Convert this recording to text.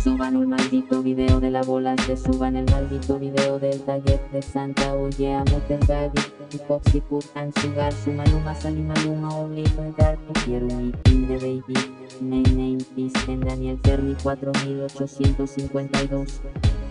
Suban un maldito video de la bola, se suban el maldito video del taller de Santa. Oye, amo Tergadi, Foxy Put and Sugar, Sumaluma, Salimaluma, Obligo, Dark, quiero mi de baby, name, peace, en Daniel Fermi 4852.